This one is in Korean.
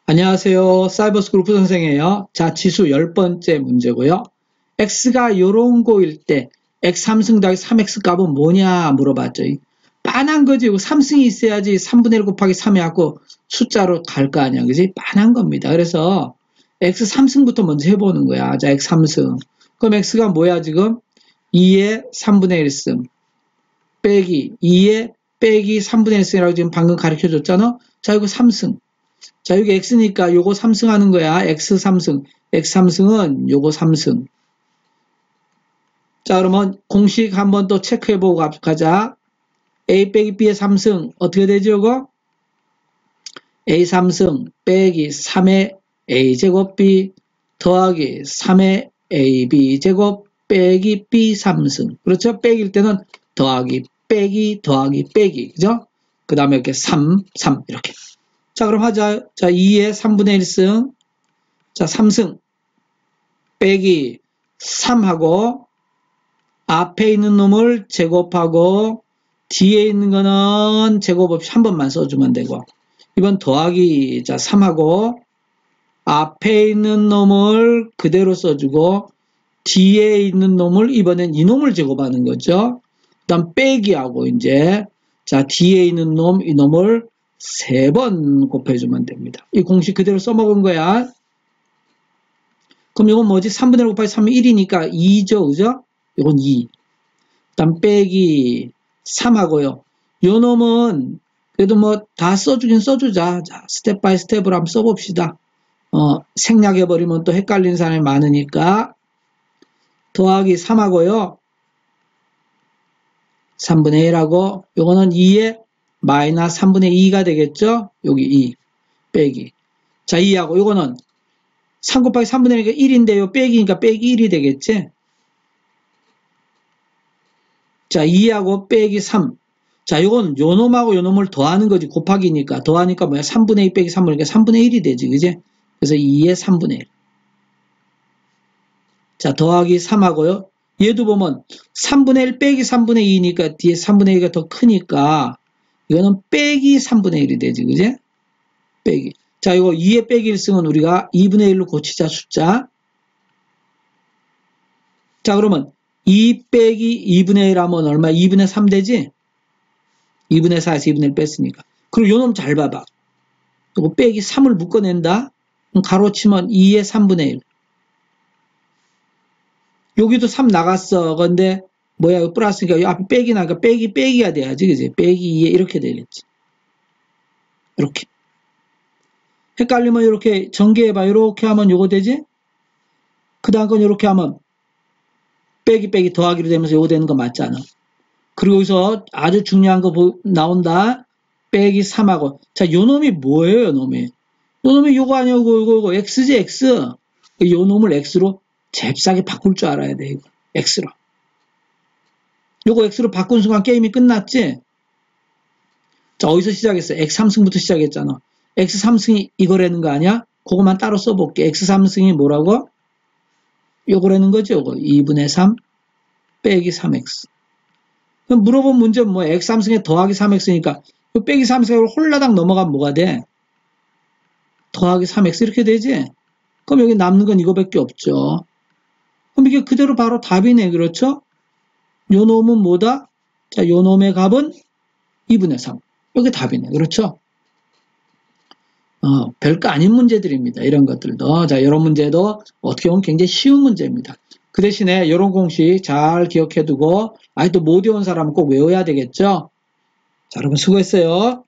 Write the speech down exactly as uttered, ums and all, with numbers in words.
안녕하세요. 사이버스쿨 선생이에요. 자, 지수 열 번째 문제고요. x가 요런 거일 때 x 삼 승 더하기 삼 엑스 값은 뭐냐 물어봤죠. 빤한 거지. 삼 승이 있어야지 삼분의 일 곱하기 삼 해갖고 숫자로 갈 거 아니야. 그지? 빤한 겁니다. 그래서 x 삼 승부터 먼저 해보는 거야. 자, x 삼 승. 그럼 x가 뭐야 지금? 이의 삼분의 일 승 빼기 이의 빼기 삼분의 일 승이라고 지금 방금 가르쳐줬잖아. 자, 이거 삼 승. 자, 여기 x니까 요거 삼 승 하는 거야. x 삼 승. x 삼 승은 요거 삼 승. 자, 그러면 공식 한번 또 체크해보고 가자. a 빼기 b의 삼 승. 어떻게 되죠, 요거? a 삼 승 빼기 삼의 a 제곱 b 더하기 삼의 ab 제곱 빼기 b 삼 승. 그렇죠? 빼기일 때는 더하기 빼기 더하기 빼기. 그죠? 그 다음에 이렇게 삼, 삼 이렇게. 자, 그럼 하자. 자, 이의 삼분의 일 승. 자, 삼 승. 빼기 삼하고, 앞에 있는 놈을 제곱하고, 뒤에 있는 거는 제곱 없이 한 번만 써주면 되고, 이번 더하기, 자, 삼하고, 앞에 있는 놈을 그대로 써주고, 뒤에 있는 놈을, 이번엔 이 놈을 제곱하는 거죠. 그 다음 빼기하고, 이제, 자, 뒤에 있는 놈, 이 놈을 세 번 곱해주면 됩니다. 이 공식 그대로 써먹은 거야. 그럼 이건 뭐지? 삼분의 일 곱하기 삼은 일이니까 이죠, 그죠? 이건 이. 그 다음 빼기 삼하고요. 요 놈은 그래도 뭐 다 써주긴 써주자. 자, 스텝 바이 스텝으로 한번 써봅시다. 어, 생략해버리면 또 헷갈리는 사람이 많으니까. 더하기 삼하고요. 삼분의 일하고 요거는 이에 마이너스 삼분의 이가 되겠죠? 여기 이 빼기. 자, 이하고 요거는 삼 곱하기 삼분의 일이니까 일인데요. 빼기니까 빼기 일이 되겠지? 자, 이하고 빼기 삼. 자, 요건 요 놈하고 요 놈을 더하는 거지. 곱하기니까. 더하니까 뭐야? 삼분의 이 빼기 삼분의 일. 삼분의 일이 되지. 그지? 그래서 이의 삼분의 일. 자, 더하기 삼하고요. 얘도 보면 삼분의 일 빼기 삼분의 이니까 뒤에 삼분의 이가 더 크니까 이거는 빼기 삼분의 일이 되지. 그지? 빼기. 자, 이거 이의 빼기 일 승은 우리가 이분의 일로 고치자, 숫자. 자, 그러면 이 빼기 이분의 일 하면 얼마? 이분의 삼 되지? 이분의 사에서 이분의 일 뺐으니까. 그리고 요 놈 잘 봐봐. 이거 빼기 삼을 묶어낸다? 그럼 가로치면 이의 삼분의 일. 여기도 삼 나갔어. 근데 뭐야? 이거 플러스니까 이 앞에 빼기 나니까 빼기 빼기가 돼야지. 그지? 빼기 이에 이렇게 되겠지. 이렇게. 헷갈리면 이렇게 전개해봐. 이렇게 하면 요거 되지? 그 다음 건 이렇게 하면 빼기 빼기 더하기로 되면서 요거 되는 거 맞잖아. 그리고 여기서 아주 중요한 거 나온다. 빼기 삼하고. 자, 요 놈이 뭐예요, 요 놈이? 요 놈이 요거 아니야, 요거, 요거, 요거. X지, X. 요 놈을 X로 잽싸게 바꿀 줄 알아야 돼, 이거. X로. 요거 X로 바꾼 순간 게임이 끝났지? 자, 어디서 시작했어? x 삼 승부터 시작했잖아. x 삼 승이 이거라는 거 아니야? 그거만 따로 써볼게. x 삼 승이 뭐라고? 요거라는 거죠, 요거. 이분의 삼 빼기 삼 엑스. 그럼 물어본 문제는 뭐, x 삼 승에 더하기 삼 엑스니까, 빼기 삼 엑스로 홀라당 넘어가면 뭐가 돼? 더하기 삼 엑스 이렇게 되지? 그럼 여기 남는 건 이거밖에 없죠. 그럼 이게 그대로 바로 답이네, 그렇죠? 요 놈은 뭐다? 자, 요 놈의 값은 이분의 삼. 이게 답이네, 그렇죠? 어, 별거 아닌 문제들입니다. 이런 것들도. 자, 이런 문제도 어떻게 보면 굉장히 쉬운 문제입니다. 그 대신에 이런 공식 잘 기억해두고, 아직도 못 외운 사람은 꼭 외워야 되겠죠? 자, 여러분 수고했어요.